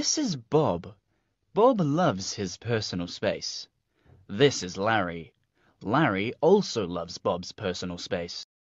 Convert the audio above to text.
This is Bob. Bob loves his personal space. This is Larry. Larry also loves Bob's personal space.